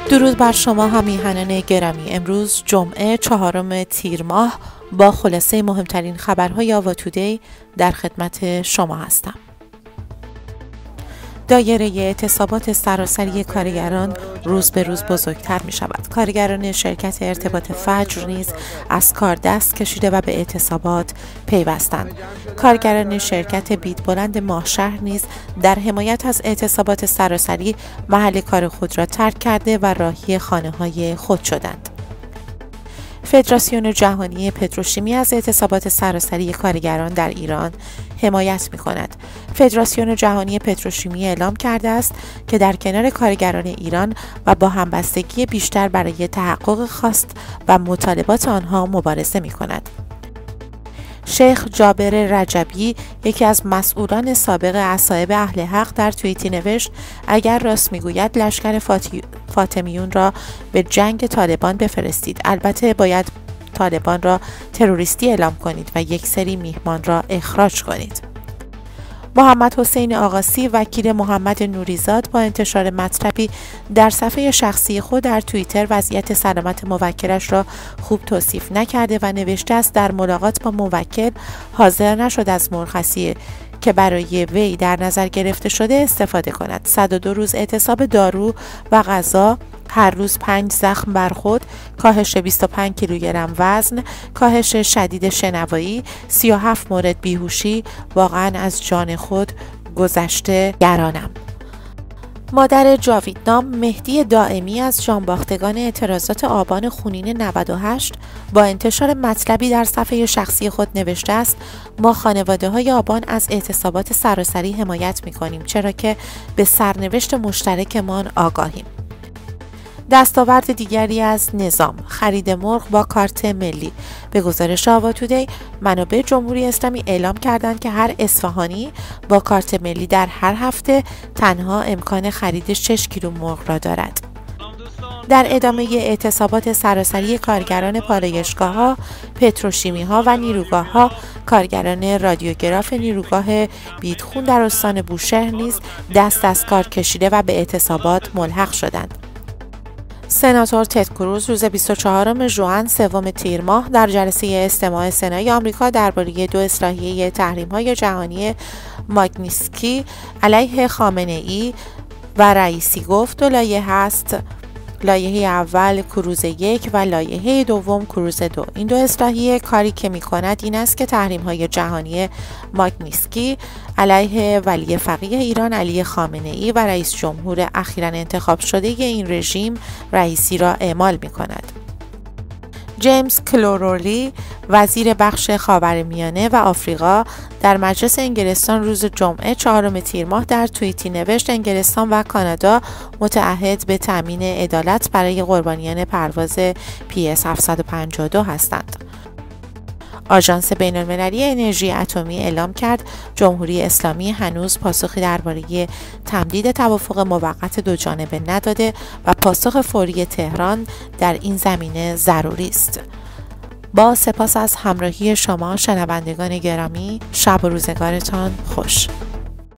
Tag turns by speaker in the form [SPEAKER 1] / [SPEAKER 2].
[SPEAKER 1] درود بر شما همیهنان گرامی. امروز جمعه 4 تیر ماه با خلاصه مهمترین خبرهای آوا تودی در خدمت شما هستم. دایره اعتصابات سراسری کارگران روز به روز بزرگتر می شود. کارگران شرکت ارتباط فجر نیز از کار دست کشیده و به اعتصابات پیوستند. کارگران شرکت بیدبلند ماهشهر نیز در حمایت از اعتصابات سراسری محل کار خود را ترک کرده و راهی خانه‌های خود شدند. فدراسیون جهانی پتروشیمی از اعتصابات سراسری کارگران در ایران حمایت می‌کند. فدراسیون جهانی پتروشیمی اعلام کرده است که در کنار کارگران ایران و با همبستگی بیشتر برای تحقق خواست و مطالبات آنها مبارزه می‌کند. شیخ جابر رجبی، یکی از مسئولان سابق اصحاب اهل حق، در توییتی نوشت: اگر راست میگوید لشکر فاطمیون را به جنگ طالبان بفرستید. البته باید طالبان را تروریستی اعلام کنید و یک سری میهمان را اخراج کنید. محمد حسین آقاسی، وکیل محمد نوریزاد، با انتشار مطلبی در صفحه شخصی خود در توییتر وضعیت سلامت موکلش را خوب توصیف نکرده و نوشته است در ملاقات با موکل حاضر نشد از مرخصی که برای وی در نظر گرفته شده استفاده کند. 102 روز اعتصاب دارو و غذا، هر روز 5 زخم بر خود، کاهش 25 کیلوگرم وزن، کاهش شدید شنوایی، 37 مورد بیهوشی. واقعا از جان خود گذشته گرانم. مادر جاویدنام مهدی دائمی از جانباختگان اعتراضات آبان خونین 98 با انتشار مطلبی در صفحه شخصی خود نوشته است: ما خانواده‌های آبان از اعتصابات سراسری حمایت می‌کنیم، چرا که به سرنوشت مشترکمان آگاهیم. دستاورد دیگری از نظام: خرید مرغ با کارت ملی. به گزارش آوا تودی، منابع جمهوری اسلامی اعلام کردند که هر اصفهانی با کارت ملی در هر هفته تنها امکان خرید 6 کیلو مرغ را دارد. در ادامه اعتصابات سراسری کارگران پالایشگاه‌ها، پتروشیمی‌ها و نیروگاه‌ها، کارگران رادیوگراف نیروگاه بیدخون در استان بوشهر نیز دست از کار کشیده و به اعتصابات ملحق شدند. سناتور تد کروز روز 24 ژوئن 3 تیر ماه در جلسه استماع سنای آمریکا درباره 2 اصلاحیه تحریم‌های جهانی ماگنیتسکی علیه خامنه‌ای و رئیسی گفت: 2 لایحه است. لایحه اول کروز 1 و لایحه دوم کروز 2. این 2 اصلاحیه کاری که می‌کند این است که تحریم‌های جهانی ماگنیتسکی علیه ولی فقیه ایران علی خامنه‌ای و رئیس جمهور اخیراً انتخاب شده این رژیم رئیسی را اعمال می‌کند. جیمز کلورولی، وزیر بخش خاورمیانه و آفریقا، در مجلس انگلستان روز جمعه 4 تیر ماه در توییتی نوشت: انگلستان و کانادا متعهد به تامین عدالت برای قربانیان پرواز PS 752 هستند. آژانس بین‌المللی انرژی اتمی اعلام کرد جمهوری اسلامی هنوز پاسخی درباره تمدید توافق موقت دوجانبه نداده و پاسخ فوری تهران در این زمینه ضروری است. با سپاس از همراهی شما شنوندگان گرامی، شب و روزگارتان خوش.